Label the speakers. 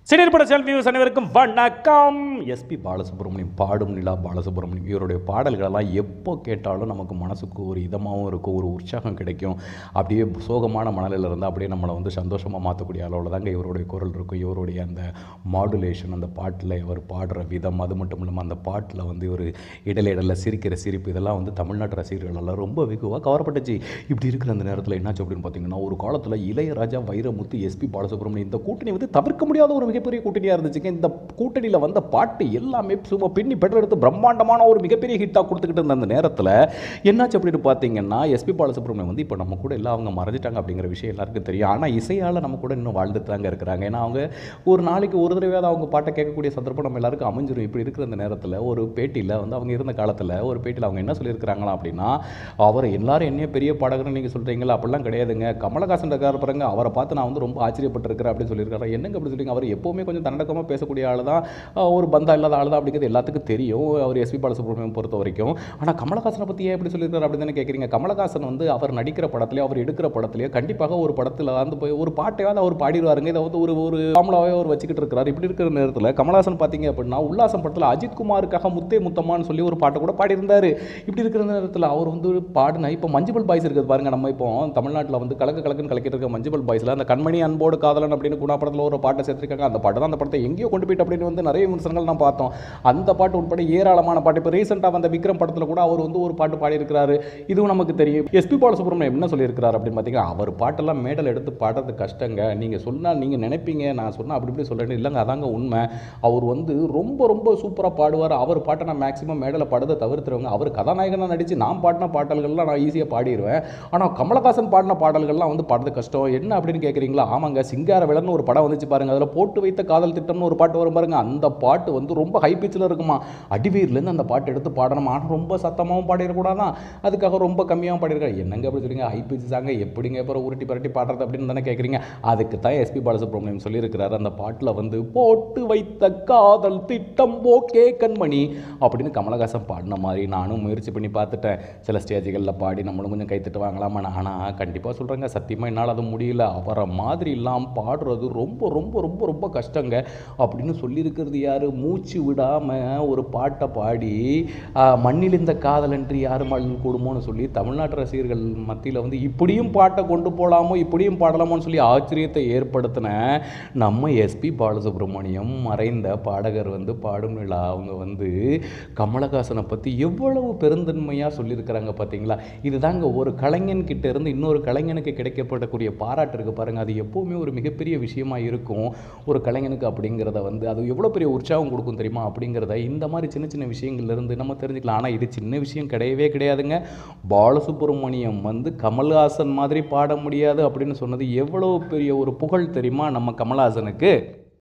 Speaker 1: சினிப்பட செல்வியூஸ் அனைவருக்கும் வணக்கம். எஸ்பி பாலசுப்ரமணியம் பாடும் நிலா பாலசுப்ரமணியம் இவருடைய பாடல்களெல்லாம் எப்போ கேட்டாலும் நமக்கு மனசுக்கு ஒரு இதமாகவும் இருக்கும், ஒரு உற்சாகம் கிடைக்கும். அப்படியே சோகமான மனநிலையில் இருந்தால் அப்படியே நம்மளை வந்து சந்தோஷமாக மாற்றக்கூடிய அளவில் தாங்க இவருடைய குரல் இருக்கும். இவருடைய அந்த மாடுலேஷன், அந்த பாட்டில் இவர் பாடுற விதம், அது மட்டும் இல்லாமல் அந்த பாட்டில் வந்து இவர் இடையில சிரிக்கிற சிரிப்பு, இதெல்லாம் வந்து தமிழ்நாட்டு ரசிகர்களெல்லாம் ரொம்ப வெகுவாக கவரப்பட்டுச்சு. இப்படி இருக்கிற அந்த நேரத்தில் என்னாச்சு அப்படின்னு பார்த்தீங்கன்னா, ஒரு காலத்தில் இளையராஜா, வைரமுத்து, எஸ்பி பாலசுப்ரமணியம் இந்த கூட்டணி வந்து தவிர்க்க முடியாத ஒரு மிகப்பெரிய கூட்டணியாக இருந்துச்சுங்க. இந்த கூட்டணியில் வந்த பாட்டு எல்லாமே சும்மா பின்னி பெடல் எடுத்து பிரம்மாண்டமான ஒரு மிகப்பெரிய ஹிட்டாக கொடுத்துக்கிட்டு இருந்த அந்த நேரத்தில் என்னாச்சு அப்படின்னு பார்த்தீங்கன்னா, எஸ்பி பாலசுப்ரமணியம் வந்து இப்போ நம்ம கூட எல்லாம் அவங்க மறைஞ்சிட்டாங்க அப்படிங்கிற விஷயம் எல்லாருக்கும் தெரியும். ஆனால் இசையால் நம்ம கூட இன்னும் வாழ்ந்துட்டு தாங்க இருக்கிறாங்க. ஏன்னா அவங்க ஒரு நாளைக்கு ஒரு தடவையாவது அவங்க பாட்டை கேட்கக்கூடிய சந்தர்ப்பம் நம்ம எல்லாருக்கும் அமைஞ்சிடும். இப்படி இருக்கிற அந்த நேரத்தில் ஒரு பேட்டியில் வந்து அவங்க இருந்த காலத்தில் ஒரு பேட்டியில் அவங்க என்ன சொல்லியிருக்கிறாங்களா அப்படின்னா, அவர் எல்லாரும் என்ன பெரிய பாடகர்னு நீங்கள் சொல்கிறீங்களா, அப்படிலாம் கிடையாதுங்க. கமலஹாசன் இருக்கார் பாருங்க, அவரை பார்த்து நான் வந்து ரொம்ப ஆச்சரியப்பட்டிருக்கிறேன் அப்படின்னு சொல்லியிருக்காரு. என்னங்க அப்படி சொல்லிங்க, அவர் எப்போவுமே கொஞ்சம் தன்னடக்கமாக பேசக்கூடிய ஆள் தான், ஒரு பந்தா இல்லாத ஆள் தான் அப்படிங்கிறது எல்லாத்துக்கும் தெரியும் அவர் எஸ்பி பாலசுப்ரமணியம் பொறுத்த வரைக்கும். ஆனால் கமலஹாசனை பற்றி ஏன் எப்படி சொல்லியிருக்காரு அப்படின்னு தானே கேட்குறீங்க. கமலஹாசன் வந்து அவர் நடிக்கிற படத்துலையோ அவர் எடுக்கிற படத்துலையோ கண்டிப்பாக ஒரு படத்தில் வந்து போய் ஒரு பாட்டையாவது அவர் பாடிடுவாருங்க. இதை வந்து ஒரு ஃபார்முலாவே அவர் வச்சுக்கிட்டு இருக்கிறார். இப்படி இருக்கிற நேரத்தில் கமலஹாசன் பார்த்தீங்க அப்படின்னா உல்லாசம் படத்தில் அஜித் குமாருக்காக முத்தே முத்தம்மான்னு சொல்லி ஒரு பாட்டை கூட பாடியிருந்தார். இப்படி இருக்கிற நேரத்தில் அவர் வந்து பாடின இப்போ மஞ்சுமல் பாய்ஸ் இருக்குது பாருங்க, நம்ம இப்போ தமிழ்நாட்டில் வந்து கலக்குன்னு கலக்கிட்டு இருக்க மஞ்சுமல் பாய்ஸில் அந்த கண்மணி அன்போடு காதலன் அப்படின்னு குணா படத்தில் ஒரு பாட்டை சேர்த்திருக்காங்க. அந்த பாட்டு தான் அந்த படத்தை எங்கேயோ கொண்டு போயிட்டு அப்படின்னு வந்து நிறைய விமர்சனங்கள் நான் பார்த்தோம். அந்த பாட்டு உட்பட ஏராளமான பாட்டு, இப்போ ரீசெண்டாக வந்த விக்ரம் படத்தில் கூட அவர் வந்து ஒரு பாட்டு பாடியிருக்கிறாரு. இதுவும் நமக்கு தெரியும். எஸ்பி பாலசுப்ரமணியம் என்ன சொல்லியிருக்கிறார் அப்படின்னு பார்த்தீங்கன்னா, அவர் பாட்டெல்லாம் மேடல் எடுத்து பாடுறது கஷ்டங்க, நீங்கள் சொன்னால் நீங்கள் நினைப்பீங்க நான் சொன்னால் அப்படி இப்படி சொல்கிறேன், இல்லைங்க அதாங்க உண்மை. அவர் வந்து ரொம்ப ரொம்ப சூப்பராக பாடுவார். அவர் பாட்டை நான் மேக்ஸிமம் மேடலை பாடுறதை தவிர்த்துருவாங்க. அவர் கதாநாயகனாக நடித்து நான் பாடின பாடல்கள்லாம் நான் ஈஸியாக பாடிடுவேன். ஆனால் கமலஹாசன் பாடின பாடல்கள்லாம் வந்து பாடுறது கஷ்டம். என்ன அப்படின்னு கேட்குறீங்களா? ஆமாங்க, சிங்கார விலன்னு ஒரு படம் வந்துச்சு பாருங்க, அதில் போட்டு வைத்த காதல் திட்டம்னு ஒரு பாட்டு வரும் பாருங்க, அந்த பாட்டு வந்து ரொம்ப ஹை பிச்சில் இருக்குமா. அடிவேர்லேருந்து அந்த பாட்டு எடுத்து பாடணும், ஆனால் ரொம்ப சத்தமாகவும் பாடிடக்கூடாதான், அதுக்காக ரொம்ப கம்மியாகவும் பாடியிருக்காரு. என்னங்க அப்படி சொல்லுங்க, ஹை பிச்சு சாங்க எப்படிங்க அப்புறம் உருட்டி பரட்டி பாடுறது அப்படின்னு தானே கேட்குறீங்க. அதுக்கு தான் எஸ்பி பாலசுப்ரமணியம் சொல்லியிருக்கிறார், அந்த பாட்டில் வந்து போட்டு வைத்த காதல் திட்டம் ஓகே கண்மணி அப்படின்னு கமலஹாசன் பாடின மாதிரி நானும் முயற்சி பண்ணி பார்த்துட்டேன். சில ஸ்டேஜுகளில் பாடி நம்மளும் கொஞ்சம் கைத்தட்டு வாங்கலாமா, ஆனால் கண்டிப்பாக சொல்கிறேங்க, சத்தியமாக என்னால் அது முடியல. அவரை மாதிரி இல்லாமல் பாடுறது ரொம்ப ரொம்ப ரொம்ப ரொம்ப கஷ்டங்க அப்படின்னு சொல்லியிருக்கிறது யார்? மூச்சு விடாமல் ஒரு பாட்டை பாடி மண்ணில் இந்த காதலன்றி யார் மண்ணில் கூடுமோன்னு சொல்லி தமிழ்நாட்டு ரசிகர்கள் மத்தியில் வந்து இப்படியும் பாட்டை கொண்டு போகலாமோ இப்படியும் பாடலாமோன்னு சொல்லி ஆச்சரியத்தை ஏற்படுத்தின நம்ம எஸ்பி பாலசுப்ரமணியம் மறைந்த பாடகர் வந்து பாடும் நிலா அவங்க வந்து கமலஹாசனை பற்றி எவ்வளவு பெருந்தன்மையாக சொல்லியிருக்கிறாங்க பார்த்தீங்களா. இதுதாங்க ஒரு கலைஞன்கிட்ட இருந்து இன்னொரு கலைஞனுக்கு கிடைக்கப்படக்கூடிய பாராட்டு இருக்குது பாருங்கள், அது எப்போவுமே ஒரு மிகப்பெரிய விஷயமா இருக்கும் ஒரு கலைஞனுக்கு. அப்படிங்கிறத வந்து அது எவ்வளோ பெரிய உற்சாகம் கொடுக்கும் தெரியுமா அப்படிங்கிறத இந்த மாதிரி சின்ன சின்ன விஷயங்கள்லேருந்து நம்ம தெரிஞ்சுக்கலாம். ஆனால் இது சின்ன விஷயம் கிடையவே கிடையாதுங்க. பாலசுப்ரமணியம் வந்து கமல்ஹாசன் மாதிரி பாட முடியாது அப்படின்னு சொன்னது எவ்வளோ பெரிய ஒரு புகழ் தெரியுமா நம்ம கமல்ஹாசனுக்கு.